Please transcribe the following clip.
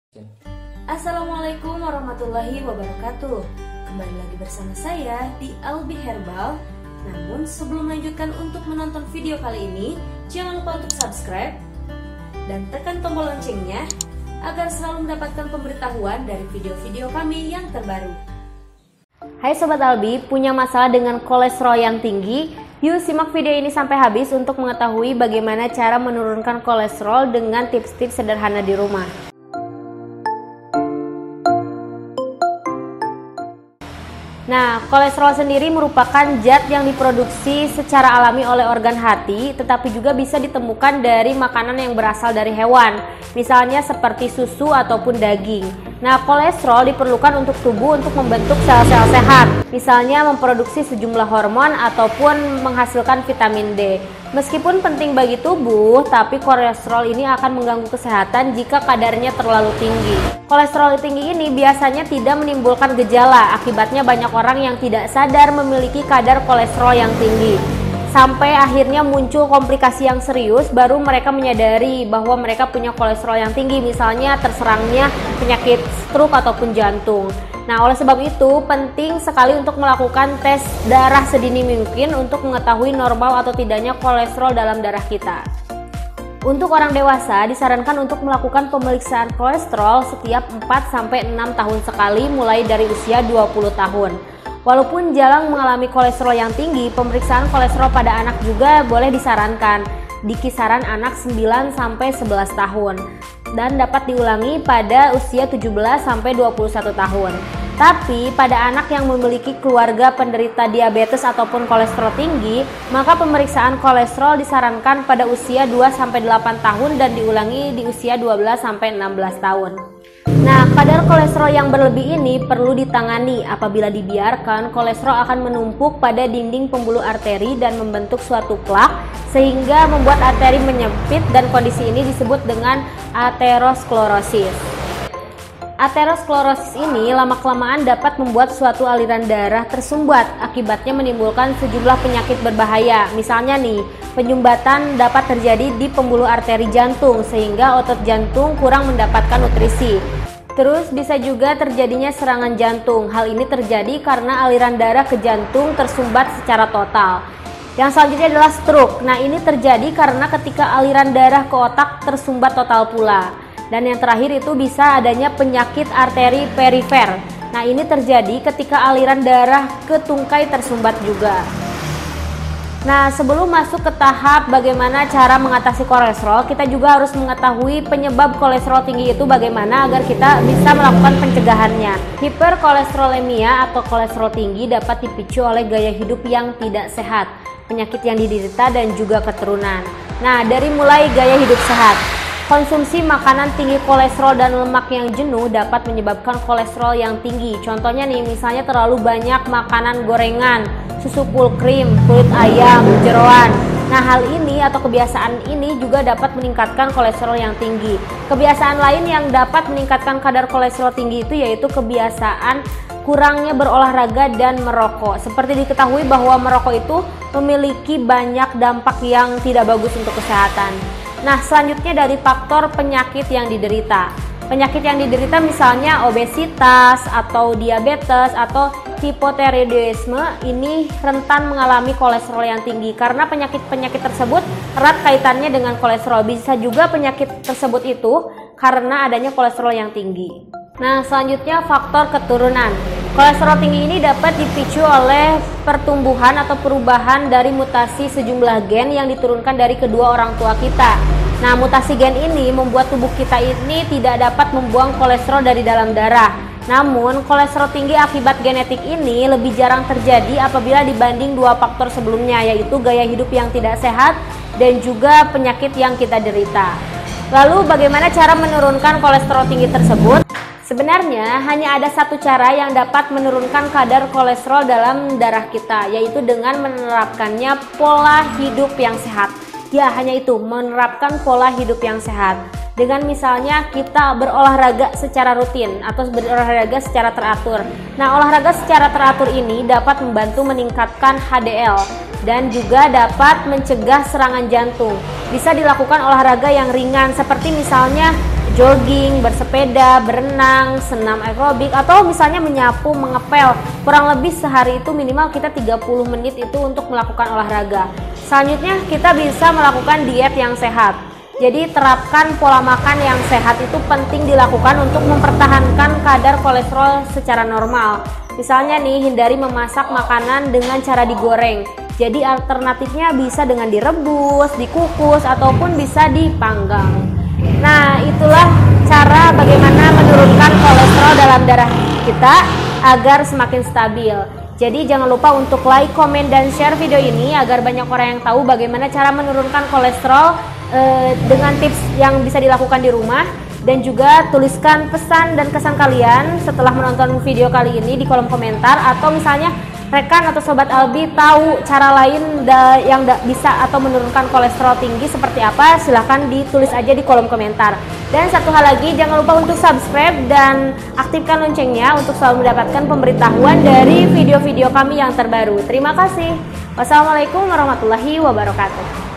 Assalamualaikum warahmatullahi wabarakatuh. Kembali lagi bersama saya di Albi Herbal. Namun sebelum melanjutkan untuk menonton video kali ini, jangan lupa untuk subscribe dan tekan tombol loncengnya agar selalu mendapatkan pemberitahuan dari video-video kami yang terbaru. Hai Sobat Albi, punya masalah dengan kolesterol yang tinggi? Yuk simak video ini sampai habis untuk mengetahui bagaimana cara menurunkan kolesterol dengan tips-tips sederhana di rumah. Nah, kolesterol sendiri merupakan zat yang diproduksi secara alami oleh organ hati, tetapi juga bisa ditemukan dari makanan yang berasal dari hewan, misalnya seperti susu ataupun daging. Nah, kolesterol diperlukan untuk tubuh untuk membentuk sel-sel sehat, misalnya memproduksi sejumlah hormon ataupun menghasilkan vitamin D. Meskipun penting bagi tubuh, tapi kolesterol ini akan mengganggu kesehatan jika kadarnya terlalu tinggi. Kolesterol tinggi ini biasanya tidak menimbulkan gejala, akibatnya banyak orang yang tidak sadar memiliki kadar kolesterol yang tinggi. Sampai akhirnya muncul komplikasi yang serius, baru mereka menyadari bahwa mereka punya kolesterol yang tinggi, misalnya terserangnya penyakit stroke ataupun jantung. Nah, oleh sebab itu penting sekali untuk melakukan tes darah sedini mungkin untuk mengetahui normal atau tidaknya kolesterol dalam darah kita. Untuk orang dewasa disarankan untuk melakukan pemeriksaan kolesterol setiap 4-6 tahun sekali mulai dari usia 20 tahun. Walaupun jarang mengalami kolesterol yang tinggi, pemeriksaan kolesterol pada anak juga boleh disarankan di kisaran anak 9-11 tahun dan dapat diulangi pada usia 17-21 tahun. Tapi pada anak yang memiliki keluarga penderita diabetes ataupun kolesterol tinggi, maka pemeriksaan kolesterol disarankan pada usia 2-8 tahun dan diulangi di usia 12-16 tahun. Nah, kadar kolesterol yang berlebih ini perlu ditangani. Apabila dibiarkan, kolesterol akan menumpuk pada dinding pembuluh arteri dan membentuk suatu plak sehingga membuat arteri menyempit, dan kondisi ini disebut dengan aterosklerosis. Aterosklerosis ini lama-kelamaan dapat membuat suatu aliran darah tersumbat, akibatnya menimbulkan sejumlah penyakit berbahaya. Misalnya nih, penyumbatan dapat terjadi di pembuluh arteri jantung sehingga otot jantung kurang mendapatkan nutrisi. Terus bisa juga terjadinya serangan jantung. Hal ini terjadi karena aliran darah ke jantung tersumbat secara total. Yang selanjutnya adalah stroke. Nah, ini terjadi karena ketika aliran darah ke otak tersumbat total pula. Dan yang terakhir itu bisa adanya penyakit arteri perifer. Nah, ini terjadi ketika aliran darah ke tungkai tersumbat juga. Nah, sebelum masuk ke tahap bagaimana cara mengatasi kolesterol, kita juga harus mengetahui penyebab kolesterol tinggi itu bagaimana agar kita bisa melakukan pencegahannya. Hiperkolesterolemia atau kolesterol tinggi dapat dipicu oleh gaya hidup yang tidak sehat, penyakit yang diderita, dan juga keturunan. Nah, dari mulai gaya hidup sehat. Konsumsi makanan tinggi kolesterol dan lemak yang jenuh dapat menyebabkan kolesterol yang tinggi. Contohnya nih, misalnya terlalu banyak makanan gorengan, susu full cream, kulit ayam, jeroan. Nah, hal ini atau kebiasaan ini juga dapat meningkatkan kolesterol yang tinggi. Kebiasaan lain yang dapat meningkatkan kadar kolesterol tinggi itu yaitu kebiasaan kurangnya berolahraga dan merokok. Seperti diketahui bahwa merokok itu memiliki banyak dampak yang tidak bagus untuk kesehatan. Nah, selanjutnya dari faktor penyakit yang diderita. Penyakit yang diderita misalnya obesitas atau diabetes atau hipotiroidisme ini rentan mengalami kolesterol yang tinggi karena penyakit-penyakit tersebut erat kaitannya dengan kolesterol. Bisa juga penyakit tersebut itu karena adanya kolesterol yang tinggi. Nah, selanjutnya faktor keturunan. Kolesterol tinggi ini dapat dipicu oleh pertumbuhan atau perubahan dari mutasi sejumlah gen yang diturunkan dari kedua orang tua kita. Nah, mutasi gen ini membuat tubuh kita ini tidak dapat membuang kolesterol dari dalam darah. Namun, kolesterol tinggi akibat genetik ini lebih jarang terjadi apabila dibanding dua faktor sebelumnya, yaitu gaya hidup yang tidak sehat dan juga penyakit yang kita derita. Lalu, bagaimana cara menurunkan kolesterol tinggi tersebut? Sebenarnya hanya ada satu cara yang dapat menurunkan kadar kolesterol dalam darah kita, yaitu dengan menerapkannya pola hidup yang sehat. Ya, hanya itu, menerapkan pola hidup yang sehat. Dengan misalnya kita berolahraga secara rutin atau berolahraga secara teratur. Nah, olahraga secara teratur ini dapat membantu meningkatkan HDL dan juga dapat mencegah serangan jantung. Bisa dilakukan olahraga yang ringan seperti misalnya jogging, bersepeda, berenang, senam aerobik, atau misalnya menyapu, mengepel. Kurang lebih sehari itu minimal kita 30 menit itu untuk melakukan olahraga. Selanjutnya kita bisa melakukan diet yang sehat. Jadi terapkan pola makan yang sehat itu penting dilakukan untuk mempertahankan kadar kolesterol secara normal. Misalnya nih, hindari memasak makanan dengan cara digoreng. Jadi alternatifnya bisa dengan direbus, dikukus, ataupun bisa dipanggang. Nah, itulah cara bagaimana menurunkan kolesterol dalam darah kita agar semakin stabil. Jadi jangan lupa untuk like, komen, dan share video ini agar banyak orang yang tahu bagaimana cara menurunkan kolesterol dengan tips yang bisa dilakukan di rumah. Dan juga tuliskan pesan dan kesan kalian setelah menonton video kali ini di kolom komentar, atau misalnya rekan atau sobat Albi tahu cara lain yang bisa atau menurunkan kolesterol tinggi seperti apa, silahkan ditulis aja di kolom komentar. Dan satu hal lagi, jangan lupa untuk subscribe dan aktifkan loncengnya untuk selalu mendapatkan pemberitahuan dari video-video kami yang terbaru. Terima kasih. Wassalamualaikum warahmatullahi wabarakatuh.